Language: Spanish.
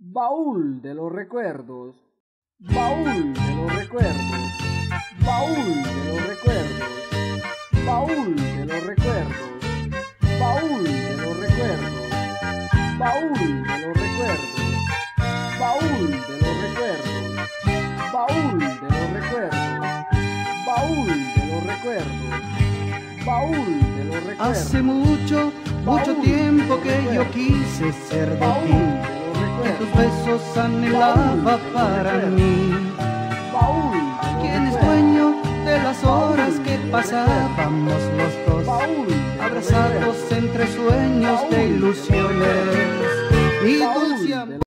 Baúl de los recuerdos, baúl de los recuerdos, baúl de los recuerdos, baúl de los recuerdos, baúl de los recuerdos, baúl de los recuerdos, baúl de los recuerdos, baúl de los recuerdos, baúl de los recuerdos, baúl de los recuerdos. Hace mucho tiempo que yo quise ser de ti, que tus besos anhelaba para mí. ¿Quién es dueño de las horas que pasábamos los dos, abrazados entre sueños de ilusiones? Y tus